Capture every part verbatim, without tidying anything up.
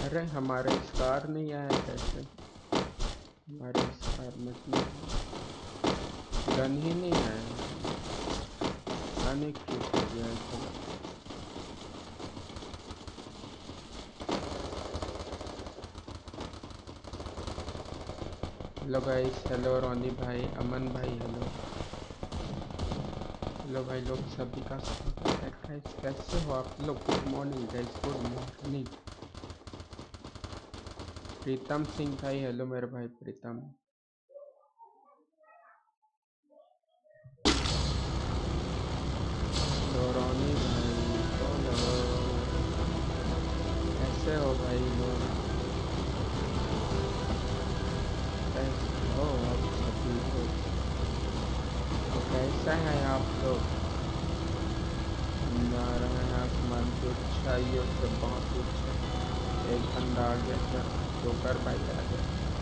अरे हमारे स्टार नहीं आया कैसे? हमारे स्टार मतलब गन ही नहीं आया। आने क्यों हो गया ऐसा? हेलो गाइस, हेलो रोनी भाई, अमन भाई, हेलो। हेलो भाई लोग, सभी का स्वागत है गाइस। कैसे हो आप लोग? Good morning guys, good morning. Pritam Singh भाई, हेलो मेरे भाई प्रीतम। हेलो रोनी भाई, बोलो कैसे हो भाई लोग? कैसे हो आप सभी लोग? तो कैसे हैं आप लोग? नारायण आसमान की ऊंचाइयों से बहुत ऊंचे। एक बंदा आ गया क्या? जोकर भाई आ गया।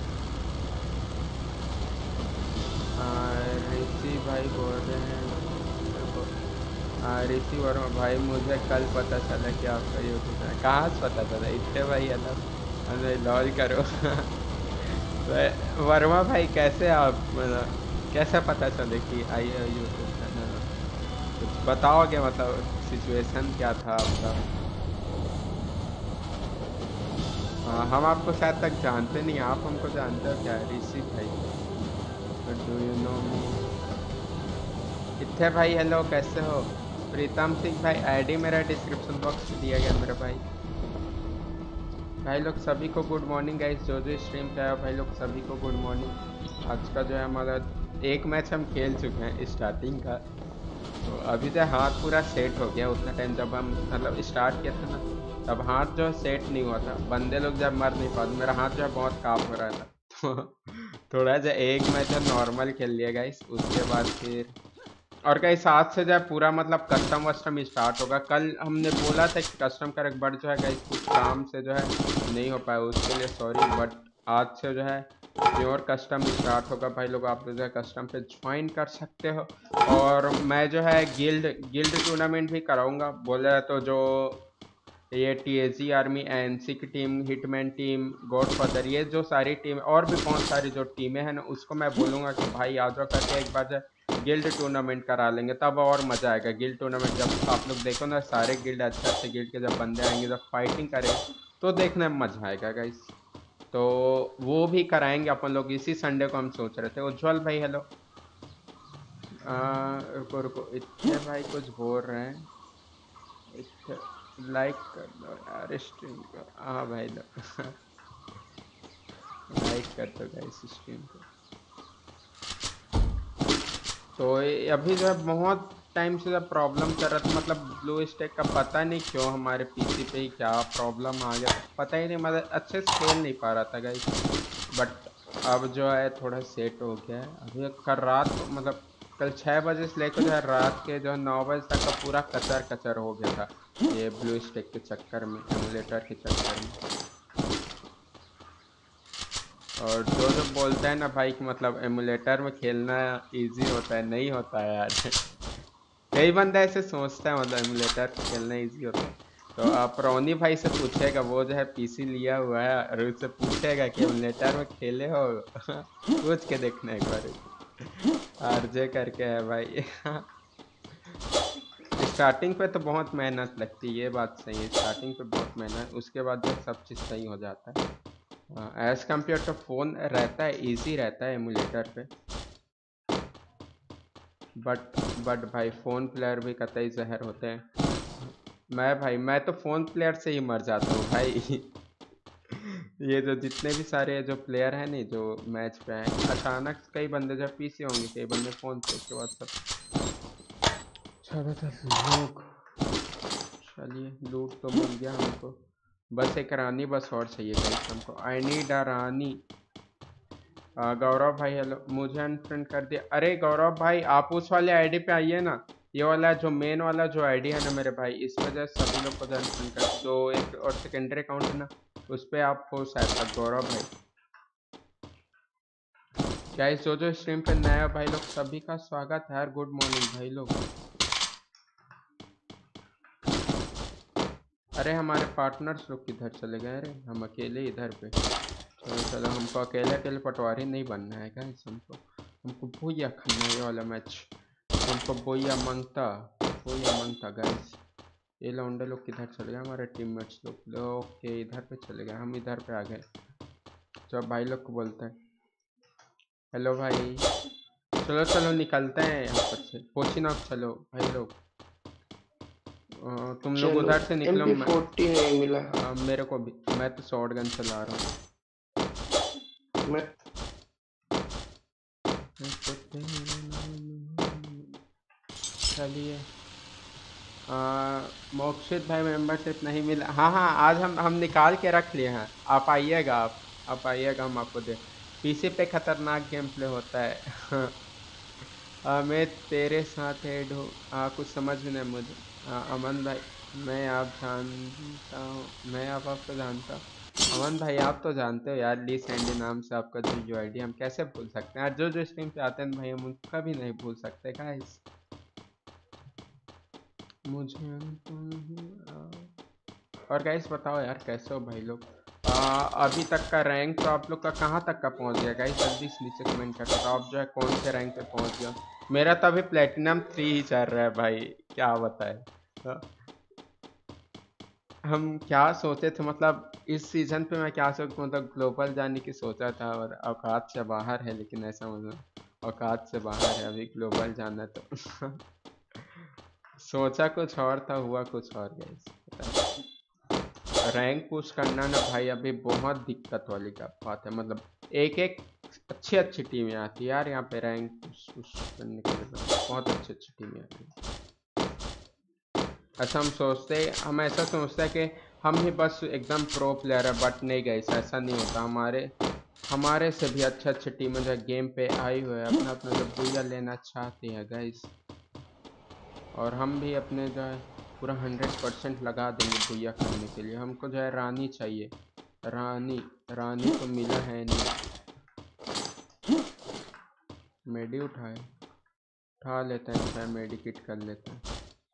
हाँ, ऋषि भाई बोल रहे हैं मेरे को। हाँ ऋषि वर्मा भाई, मुझे कल पता चला कि आपका यूट्यूब है। कहाँ से पता चला? इतने भाई अलग अरे लॉल करो। तो वर्मा भाई कैसे आप मतलब कैसे पता चले कि आई है यूट्यूब चैनल? कुछ बताओगे मतलब सिचुएशन क्या था आपका? हाँ, हम आपको शायद तक जानते नहीं, आप हमको जानते हो क्या ऋषि भाई? Do you know me? इत्थे भाई हेलो, कैसे हो? प्रीतम सिंह भाई, आईडी मेरा डिस्क्रिप्शन बॉक्स में दिया गया मेरे भाई। भाई लोग सभी को गुड मॉर्निंग गाइस, जो जो स्ट्रीम पे आया भाई लोग सभी को गुड मॉर्निंग। आज का जो है हमारा एक मैच हम खेल चुके हैं स्टार्टिंग का। तो अभी तो हाथ पूरा सेट हो गया। उतना टाइम जब हम मतलब स्टार्ट किए थे ना, तब हाथ जो सेट नहीं हुआ था। बंदे लोग जब मर नहीं पाते, मेरा हाथ जो है बहुत कांप हो रहा था। तो थोड़ा सा एक मैच नॉर्मल खेल लिया गाइस, उसके बाद फिर और कई साथ से जो है पूरा मतलब कस्टम वस्टम स्टार्ट होगा। कल हमने बोला था कि कस्टम का एक बट जो है गाइस कुछ काम से जो है नहीं हो पाया, उसके लिए सॉरी। बट आज से जो है प्योर कस्टम स्टार्ट होगा भाई लोग। आप लोग जो है कस्टम पे ज्वाइन कर सकते हो। और मैं जो है गिल्ड गिल्ड टूर्नामेंट भी कराऊंगा बोले तो। जो ये T S G army, NC की टीम, हिटमैन टीम, गॉडफादर, ये जो सारी टीम और भी बहुत सारी जो टीमें हैं ना, उसको मैं बोलूंगा कि भाई आ जाओ करके एक बार जो गिल्ड टूर्नामेंट करा लेंगे, तब और मजा आएगा। गिल्ड टूर्नामेंट जब आप लोग देखो ना, सारे गिल्ड अच्छे अच्छे गिल्ड के जब बंदे आएंगे, जब फाइटिंग करेंगे, तो देखने में मजा आएगा गाइस। तो वो भी कराएंगे अपन लोग। इसी संडे को हम सोच रहे थे। उज्जवल भाई हेलो। आ, रुको रुको, इतने भाई कुछ बोल रहे हैं। इतने लाइक कर दो यार स्ट्रीम को। हाँ भाई लोग। लाइक कर दो गाइस स्ट्रीम को। तो ये अभी जो है बहुत टाइम से जब प्रॉब्लम चल रहा था, मतलब ब्लू स्टैक का पता नहीं क्यों हमारे पीसी पे ही क्या प्रॉब्लम आ गया था, पता ही नहीं। मतलब अच्छे से खेल नहीं पा रहा था गाइस। बट अब जो है थोड़ा सेट हो गया है। अभी कल रात को मतलब कल छः बजे से लेकर जो है रात के जो है नौ बजे तक का पूरा कचर कचर हो गया था, ये ब्लू स्टैक के चक्कर में, एमुलेटर के चक्कर में। और जो जो बोलते हैं ना भाई कि मतलब एमुलेटर में खेलना इजी होता है, नहीं होता है यार। कई बंदे ऐसे सोचते हैं मतलब एमुलेटर पे खेलना इजी होता है। तो आप रोनी भाई से पूछेगा, वो जो है पीसी लिया हुआ है, और उससे पूछेगा कि एमुलेटर में खेले हो। पूछ के देखना एक बार। आरजे करके है भाई। स्टार्टिंग पे तो बहुत मेहनत लगती है, ये बात सही है। स्टार्टिंग पे बहुत मेहनत, उसके बाद जो है सब चीज़ सही हो जाता है। एज कम्पेयर टू फोन रहता है, इजी रहता है एमुलेटर पे। बट बट भाई फोन प्लेयर भी कतई जहर होते हैं। मैं भाई मैं तो फोन प्लेयर से ही मर जाता हूँ भाई। ये जो जितने भी सारे जो प्लेयर हैं नहीं जो मैच पे हैं, अचानक कई बंदे जब पीसी होंगे, कई बंदे फोन पे, उसके बाद सब ज्यादातर लोग। चलिए लूट तो मिल गया हमको। बस एक रानी बस और चाहिए गाइस हमको। आई नीड अ रानी। आ, गौरव भाई हेलो, मुझे अनफ्रेंड कर दिया। अरे गौरव भाई, आप उस वाले आईडी पे आइए ना। ये वाला जो मेन वाला जो आईडी है ना मेरे भाई, इस वजह से सभी लोग को जो अनफ्रेंड कर, जो एक और सेकेंडरी अकाउंट है ना, उस पे आप हो शायद तक गौरव भाई। गाइस जो जो स्ट्रीम पे नया भाई लोग सभी का स्वागत है यार। गुड मॉर्निंग भाई लोग। अरे हमारे पार्टनर्स लोग किधर चले गए? अरे हम अकेले इधर पे। चलो चलो, हमको अकेले अकेले पटवारी नहीं बनना है गाइस। हमको हमको बोया करना है ये वाला मैच। हमको बोया मांगता, बोया मांगता गाइस। ये लौंडे लोग किधर चले गए? हमारे टीममेट्स लोग। ओके इधर पे चले गए, हम इधर पे आ गए। तो भाई लोग को बोलते हैं हेलो भाई। चलो चलो निकलते हैं यहाँ पर से। पोचिनॉक चलो भाई लोग। अ, तुम लोग चलो। उधर से एम निकलो। पी मैं फोर्टी नहीं मिला। अ, मेरे को भी, मैं तो शॉर्ट गन चला रहा हूँ। मैं चलिए। अ, मोक्षित भाई मेंबरशिप नहीं मिला। हाँ हाँ, आज हम हम निकाल के रख लिए हैं। आप आइएगा, आप आप आइएगा, हम आपको दे। पीसी पे खतरनाक गेम प्ले होता है। आ, मैं तेरे साथ ऐड हूँ। आ, कुछ समझ में नहीं मुझे। आ, अमन भाई, मैं आप जानता हूँ, मैं आप आपको जानता हूँ। अमन भाई आप तो जानते हो यार, ली सैंडी नाम से आपका जो यू आई डी, हम कैसे भूल सकते हैं यार? जो जो स्ट्रीम पे आते हैं भाई, हम उनका भी नहीं भूल सकते गाइस। मुझे और गाइस बताओ यार, कैसे हो भाई लोग? आ, अभी तक का रैंक तो आप लोग का कहाँ तक का पहुंच गया गाइस? जल्दी से नीचे कमेंट करके बताओ आप जो है कौन से रैंक पे पहुंच गया। मेरा तो अभी प्लेटिनम थ्री ही चल रहा है भाई, क्या बताए। हाँ, हम क्या सोचे थे मतलब इस सीजन पे, मैं क्या सोच मतलब ग्लोबल जाने की सोचा था, और औकात से बाहर है। लेकिन ऐसा मतलब औकात से बाहर है अभी ग्लोबल जाना तो। सोचा कुछ और था, हुआ कुछ और गाइस, पता है। रैंक पुश करना ना भाई अभी बहुत दिक्कत वाली का बात है। मतलब एक एक अच्छी अच्छी टीमें आती है यार यहाँ पे रैंक पुश पुश करने के लिए। मतलब बहुत अच्छी अच्छी टीमें आ रही हैं। ऐसा हम सोचते हम ऐसा सोचते हैं कि हम ही बस एकदम प्रो प्लेयर है, बट नहीं गाइस, ऐसा नहीं होता। हमारे हमारे से भी अच्छे अच्छे टीमें जो है गेम पे आई हुए है, अपना अपना जो बुया लेना चाहती है गाइस। और हम भी अपने जो है पूरा हंड्रेड परसेंट लगा देंगे भैया करने के लिए। हमको जो है रानी चाहिए। रानी, रानी तो मिला है नहीं। मेडी उठाए, उठा लेते हैं, चाहे मेडी किट कर लेते हैं।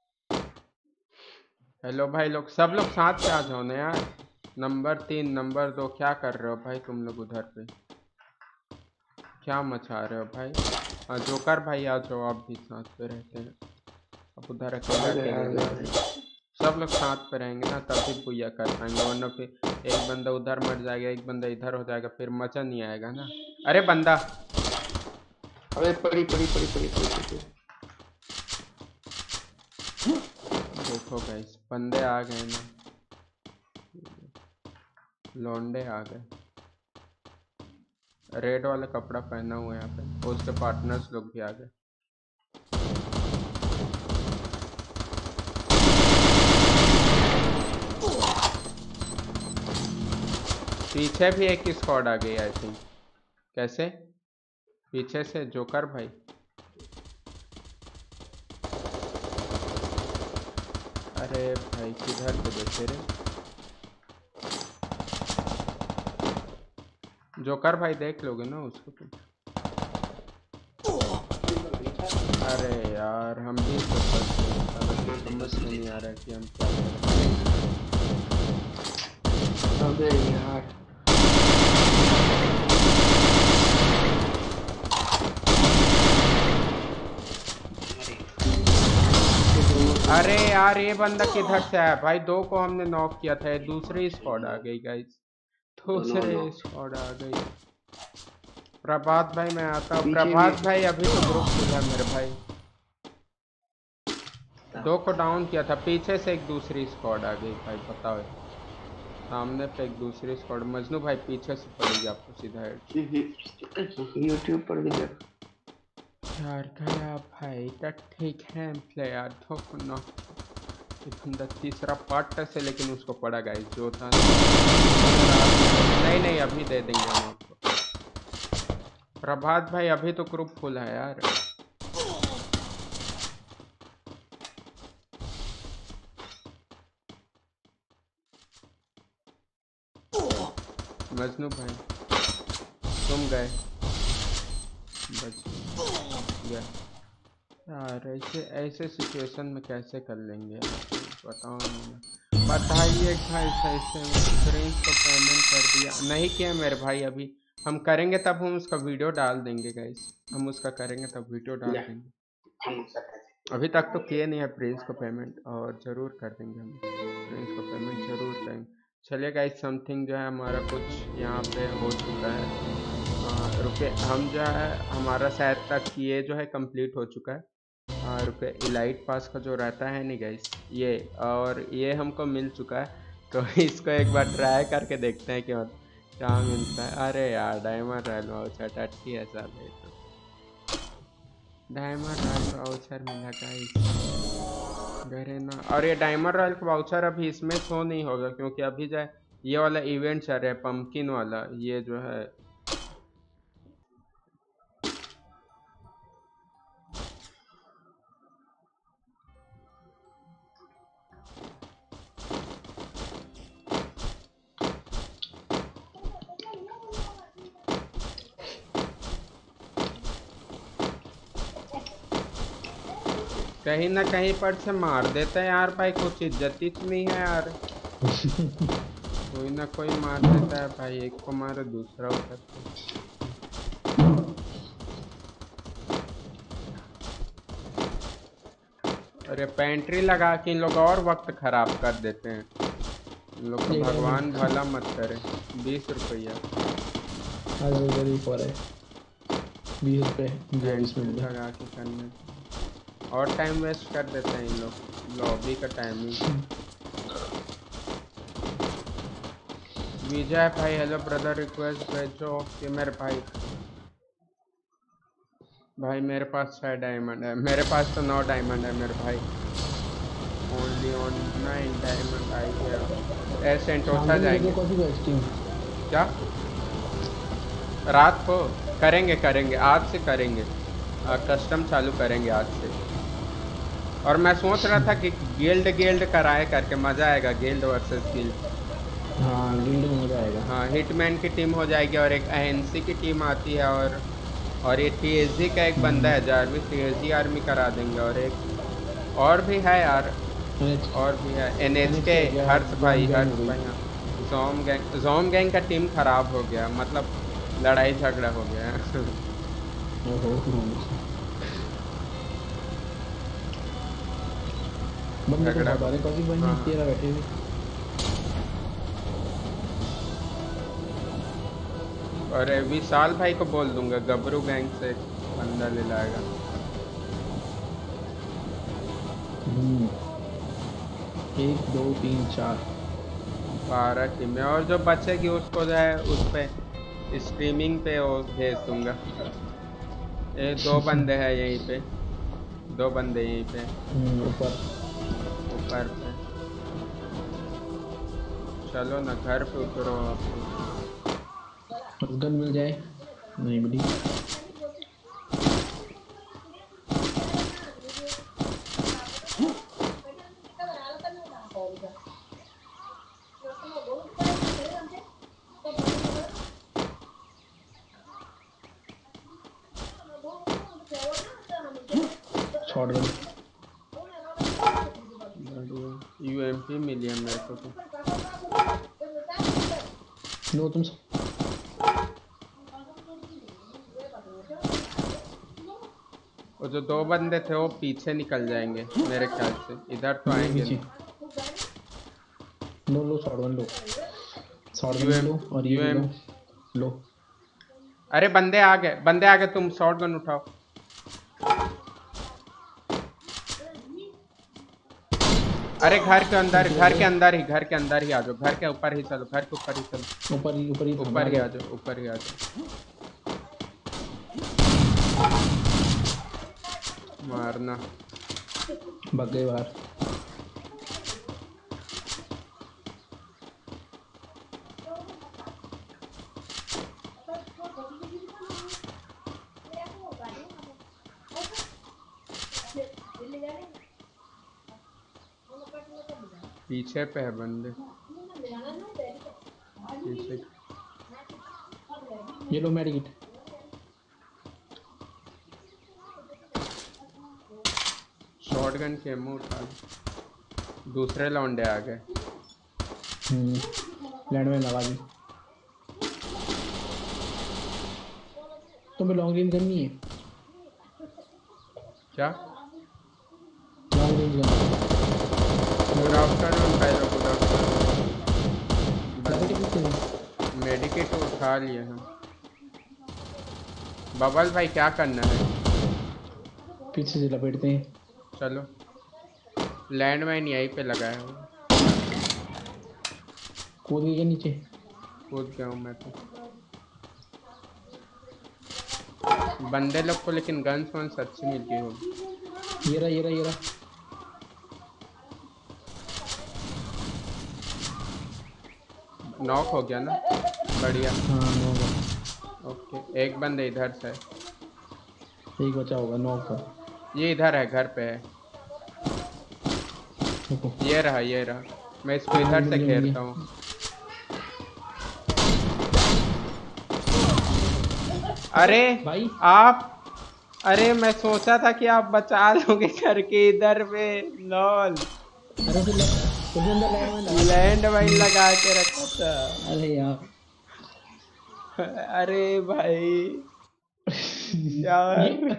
हेलो भाई लोग, सब लोग साथ पे आ जाओ ना यार। नंबर तीन, नंबर दो, क्या कर रहे हो भाई तुम लोग उधर पे? क्या मचा रहे हो भाई? हाँ जोकर भाई आ जाओ, आप भी साथ पे रहते हैं। अब उधर आ अकेले गए अकेले आ गए लड़ आ रहे गए। हैं। सब लोग साथ पे रहेंगे ना तभी पूजा कर पाएंगे, वरना फिर एक बंदा उधर मर जाएगा, एक बंदा इधर हो जाएगा, फिर मजा नहीं आएगा ना। अरे बंदा, अरे पड़ी पड़ी पड़ी पड़ी पड़ी पड़ी पड़ी। देखो गाइस बंदे आ गए ना, लौंडे आ गए। रेड वाला कपड़ा पहना हुआ है यहाँ पे, और उसके पार्टनर्स लोग भी आ गए। पीछे भी एक स्क्वाड आ गई आई थिंक। कैसे? पीछे से जोकर भाई। अरे भाई किधर पे देखे रे? जोकर भाई देख लोगे ना उसको तुम? अरे यार हम भी तो फंस गए, साला कुछ समझ में नहीं आ रहा है कि हम क्या करें। अबे यार। अरे यार ये बंदा किधर से आया भाई? दो को हमने नॉक किया था, ये दूसरी स्क्वाड आ गई गाइस। नो दूसरे नो। स्क्वाड आ गई। प्रभात भाई मैं आता हूँ। पीछे भी। प्रभात भाई अभी तो ग्रुप खुला है मेरे भाई। दो को डाउन किया था, पीछे से एक दूसरी स्क्वाड आ गई भाई, बताओ यार। सामने पे एक दूसरी स्क्वाड, मजनू भाई पीछे से पड़ेगी आपको सीधा हेड। यूट्यूब पर भी देख। यार गया भाई का ठीक है प्लेयर, दो को नॉक किया। ये बंदा तीसरा पार्ट से, लेकिन उसको पड़ा गाइस जो था ना। नहीं नहीं अभी दे देंगे हम आपको। प्रभात भाई अभी तो ग्रुप फुल है यार। मजनू भाई तुम गए, बच गया। यार ऐसे ऐसे सिचुएशन में कैसे कर लेंगे यार, बताओ ना। बताइए भाई सही से प्रिंस को पेमेंट कर दिया नहीं किया मेरे भाई। अभी हम करेंगे तब हम उसका वीडियो डाल देंगे गाइस। हम उसका करेंगे तब वीडियो डाल या देंगे। हम उसका कहते अभी तक तो किए नहीं है प्रिंस को पेमेंट और ज़रूर कर देंगे हम। प्रिंस को पेमेंट ज़रूर करेंगे। चलिए गाइस समथिंग जो है हमारा कुछ यहाँ पे हो चुका है। रुके हम जो है हमारा शायद तक ये जो है कंप्लीट हो चुका है। हाँ रुके इलाइट पास का जो रहता है नहीं गाइस ये और ये हमको मिल चुका है। तो इसको एक बार ट्राई करके देखते हैं कि मतलब क्या मिलता है। अरे यार डायमंड रॉयल वाउचर अट्ठी है साल है तो डायमंड रॉयल वाउचर मिला गाइस गरेना। और ये डायमंड रॉयल का वाउचर अभी इसमें शो नहीं होगा क्योंकि अभी जो है ये वाला इवेंट चल रहा है पंपकिन वाला ये जो है। कहीं ना कहीं पर से मार देता है यार भाई कुछ इज्जत ही नहीं है यार। कोई ना कोई मार देता है भाई एक को मारो दूसरा उठा। अरे पेंट्री लगा के इन लोग और वक्त खराब कर देते हैं। इन लोग का भगवान भला मत करे। बीस रुपया बीस रुपए पेंट्री लगा के करने और टाइम वेस्ट कर देते हैं इन लोग लॉबी का टाइमिंग। विजय भाई हेलो ब्रदर रिक्वेस्ट भेजो कि मेरे भाई भाई मेरे पास छह डायमंड है। मेरे पास तो नौ डायमंड है मेरे भाई। Only on nine diamond I have a Sentosa जाएंगे क्या रात को करेंगे करेंगे आज से करेंगे। आ, कस्टम चालू करेंगे आज से। और मैं सोच रहा था कि गिल्ड गिल्ड कराए करके मज़ा आएगा गिल्ड वर्सेस गिल्ड। हाँ गिल्ड में मजा आएगा। हाँ हिटमैन की टीम हो जाएगी और एक एएनसी की टीम आती है और और ये टीएसजी का एक बंदा है जारविस टीएसजी आर्मी करा देंगे। और एक और भी है यार और भी है एनएच के हर्ष भाई हर्ष भाई। हाँ जोम गैंग जोम गैंग का टीम खराब हो गया मतलब लड़ाई झगड़ा हो गया। झगड़ा बैठे हुए और विशाल भाई को बोल दूंगा गबरू गैंग से बंदा ले लाएगा। एक दो तीन चार बारह टीमें और जो बचेगी उसको जो है उस पे स्ट्रीमिंग पे वो भेज दूंगा। ये दो बंदे हैं यहीं पे दो बंदे यहीं पे ऊपर ऊपर पे। चलो ना घर पे उतरो गन मिल जाए नहीं मिली। शॉटगन यूएमपी मिली है मेरे को तो। लो तुम वो जो दो बंदे थे वो पीछे निकल जाएंगे मेरे ख्याल से इधर तो आएंगे नहीं। लो लो शॉटगन लो शॉटगन लो और ये लो लो। अरे बंदे आ गए बंदे आ गए तुम शॉटगन उठाओ। अरे घर के अंदर घर के अंदर ही घर के अंदर ही आ जाओ घर के ऊपर ही चलो घर के ऊपर ही चलो ऊपर ही ऊपर ही ऊपर ही आ जाओ ऊपर ही आ जाओ। मारना भाग गए बाहर। पीछे पे है बंदे पीछे। ये लो मेडिकेट शॉटगन के मुंह उठा दूसरे लौंडे आ गए। हम्म लैंड में लगा दी। तुम्हें लॉन्ग रेंज करनी है? क्या? लॉन्ग रेंज करनी गुड आफ्टरनून भाई लोग, गुड आफ्टरनून। है? मेडिकेट उठा लिए हम। बबल भाई क्या करना है? पीछे से लपेटते हैं। चलो, लैंड माइन यहीं पे लगाया हूँ। कूद गई क्या नीचे? कूद गया हूँ मैं तो। बंदे लोग को लेकिन गन्स वन्स अच्छी मिलती होगी। ये रहा ये रहा ये रहा। नॉक हो गया ना? बढ़िया। हाँ नौ का। ओके, एक बंदे इधर से। एक बचा होगा नौ का। ये इधर है, घर पे है। देखो। ये रहा ये रहा। मैं इसको हाँ इधर मिल से गया मिल घेरता गया। हूँ। अरे भाई आप, अरे मैं सोचा था कि आप बचा लोगे करके इधर में। लॉल, अरे फिर उसके अंदर लैंड में लगा दिया लैंड माइन था। लगा के रखा था। अरे यार। अरे भाई ये यार।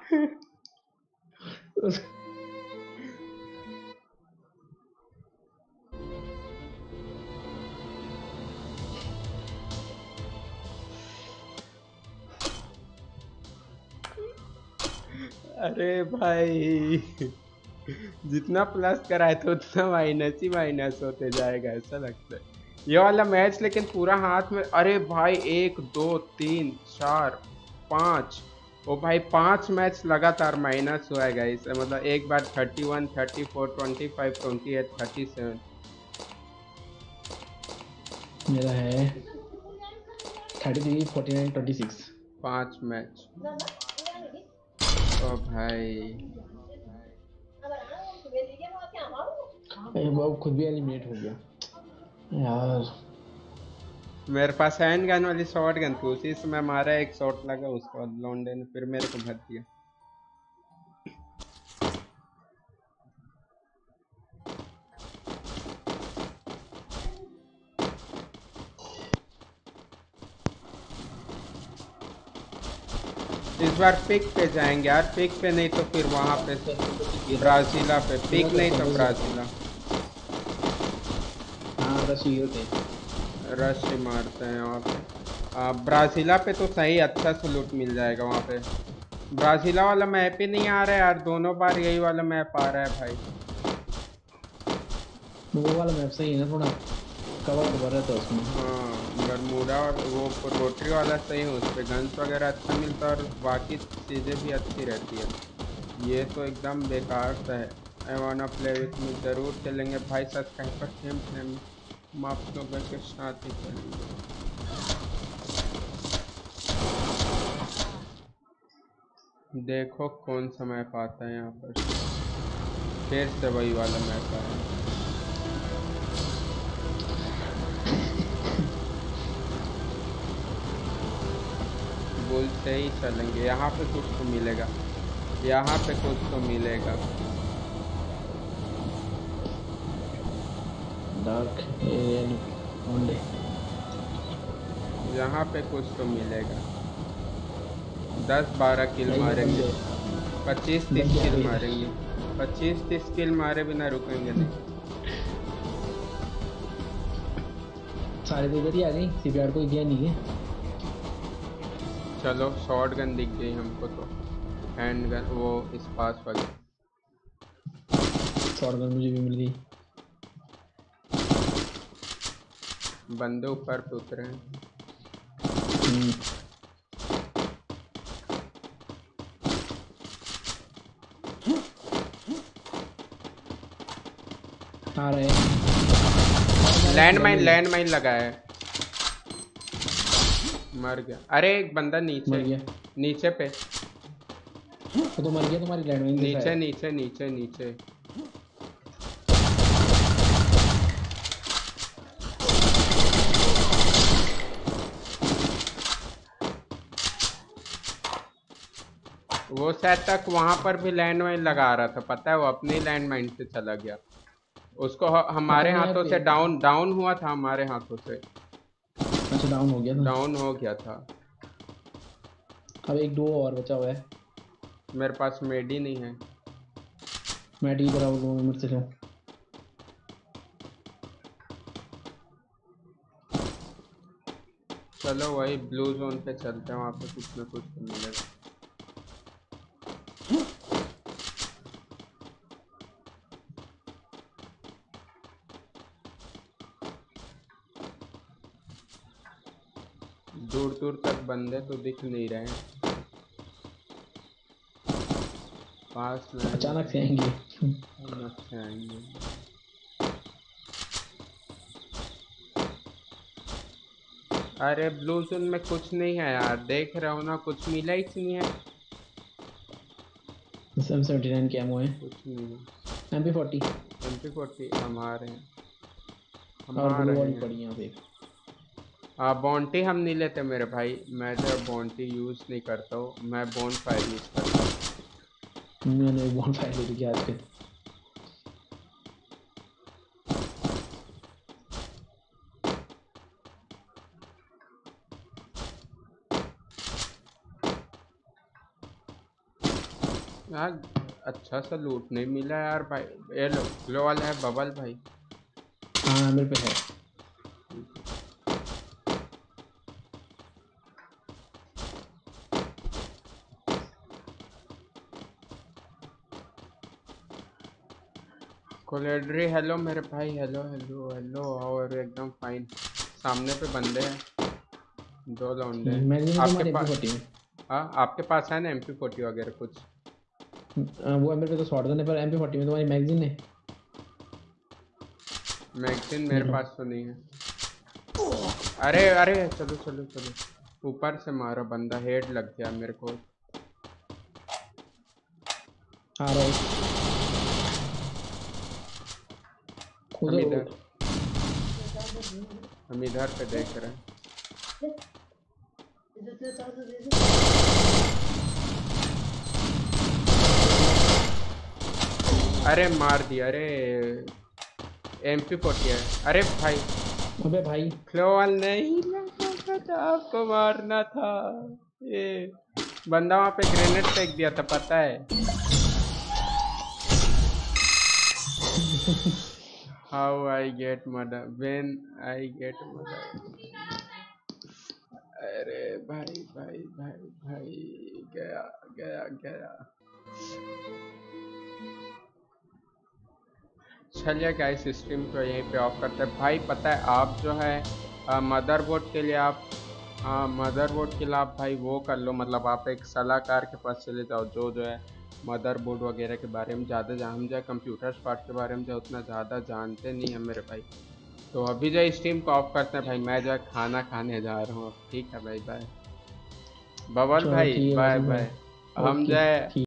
अरे भाई, जितना प्लस कराए तो उतना माइनस ही माइनस होते जाएगा, ऐसा लगता है ये वाला मैच। लेकिन पूरा हाथ में। अरे भाई, एक दो तीन चार पाँच, ओ भाई पांच मैच लगातार माइनस हुआ है गाइस। मतलब एक बार thirty one, thirty four, twenty five, twenty eight, thirty seven. मेरा है thirty three forty nine twenty six. पांच मैच। ओ भाई, वो खुद भी एलिमिनेट हो गया यार। मेरे पास हैंड गन वाली शॉर्ट गन थी, उसी से मैं मारा, एक शॉट लगा, उसके बाद लौंडे ने फिर मेरे को भर दिया। इस बार पिक पे जाएंगे यार, पिक पे नहीं तो फिर वहां पे ब्राजीला पे। पिक नहीं तो ब्राजीला। हाँ रश ये थे। रश ही मारते हैं वहाँ पे। आ, ब्राजीला पे तो सही अच्छा सा लूट मिल जाएगा वहाँ पे। ब्राजीला वाला मैप ही नहीं आ रहा है यार, दोनों बार यही वाला मैप आ रहा है भाई। वो वाला मैप सही है ना, थोड़ा कवर कवर रहता है उसमें। हाँ, बरमूडा और वो रोटरी वाला सही है, उस पर गन्स वगैरह अच्छा मिलता है और बाकी चीज़ें भी अच्छी रहती है। ये तो एकदम बेकार सा है। आई वाना प्ले विथ मी, ज़रूर खेलेंगे भाई, सब्सक्राइबर सेम सेम हम आप लोगों के साथ ही खेलेंगे। देखो कौन सा मैप आता है यहाँ पर। फिर से वही वाला मैप आया। बुल से ही चलेंगे, यहाँ पे कुछ तो मिलेगा, यहाँ पे कुछ तो मिलेगा। Dark only. यहाँ पे कुछ तो मिलेगा। दस बारह किल मारेंगे, पच्चीस तीस किल मारेंगे। पच्चीस तीस किल मारे बिना रुकेंगे नहीं। सारे तो इधर ही आ गए, सीपीआर कोई गया नहीं है। चलो, शॉर्ट गन दिख गई हमको तो। हैंड गन वो इस पास वाली। शॉर्ट गन मुझे भी मिल गई। बंदे ऊपर पे उतरे हैं। आ रहे हैं। लैंड माइन, लैंड माइन लगा है। मर गया। अरे एक बंदा नीचे, मर गया। नीचे पे। वो तो मर गया तुम्हारी लैंडमाइन से नीचे शायद। नीचे नीचे नीचे। वो शायद तक वहां पर भी लैंड माइन लगा रहा था, पता है, वो अपने लैंड माइन से चला गया। उसको ह- हमारे अच्छा मैं हाथों से पे- डाउन डाउन हुआ था, हमारे हाथों से अच्छा डाउन हो गया था। डाउन हो गया था। अब एक दो और बचा हुआ है। मेरे पास मेड ही नहीं है। मैं डी करा लो मेरे से लो। चलो वही ब्लू जोन पे चलते हैं, वहाँ पे कुछ ना कुछ तो मिलेगा। दूर दूर तक बंदे तो दिख नहीं रहे हैं, पास में आएंगे अचानक तो से आएंगे। अचानक से आएंगे। अरे ब्लू जोन में कुछ नहीं है यार, देख रहे हो ना, कुछ मिला ही नहीं है। सेवन सेवेंटी नाइन के एमओ है। कुछ नहीं है। M P forty M P forty हम आ रहे हैं, हम और आ ग्लू रहे वॉल हैं। पड़ी है यहाँ पे। आ बॉन्टी हम नहीं लेते मेरे भाई, मैं जो बॉन्टी यूज़ नहीं करता हूँ, मैं बॉन फायर यूज़ करता हूँ। मैंने बहुत फायर ले रखी है आजकल। यार अच्छा सा लूट नहीं मिला यार भाई। ये लो ग्लो वाला है बबल भाई। हाँ मेरे पे है। कोलेड्री हेलो मेरे भाई, हेलो हेलो हेलो, और एकदम फाइन। सामने पे बंदे हैं, दो लौंडे ठीक हैं। मैगजीन है आपके तुम्हारी एम पी पास, फोर्टी में? हाँ आपके पास है ना एम पी फोर्टी वगैरह कुछ? अ, वो है मेरे पे तो शॉर्ट गन है, पर एम पी फोर्टी में तुम्हारी मैगजीन है? मैगजीन ये मेरे लो। पास तो नहीं है। अरे अरे चलो चलो चलो, ऊपर से मारा बंदा, हेड लग गया मेरे को। आ रहा है हम उधर इधर, उ- हम इधर पे देख रहे हैं। अरे मार दिया, अरे एम पी फोर्टी है। अरे भाई अबे भाई। फ्लोवल नहीं लगा था, आपको मारना था। ये बंदा वहां पे ग्रेनेड फेंक दिया था पता है। How I get murder when I get murder. अरे भाई भाई भाई भाई, गया गया गया। चलिए गाइस स्ट्रीम को यहीं पे ऑफ करते हैं भाई। पता है आप जो है मदरबोर्ड के लिए आप, हाँ मदरबोर्ड के लिए आप भाई वो कर लो, मतलब आप एक सलाहकार के पास चले जाओ जो जो है मदरबोर्ड वगैरह के बारे में ज़्यादा जान, हम जो है कंप्यूटर पार्ट के बारे में जो है उतना ज़्यादा जानते नहीं हैं मेरे भाई। तो अभी जो स्ट्रीम को ऑफ करते हैं भाई, मैं जो है खाना खाने जा रहा हूँ। ठीक है भाई, बाय। बबल चलो भाई ठीक है बाय वैसे भाई। बाय। हम जो ओके है ठीक।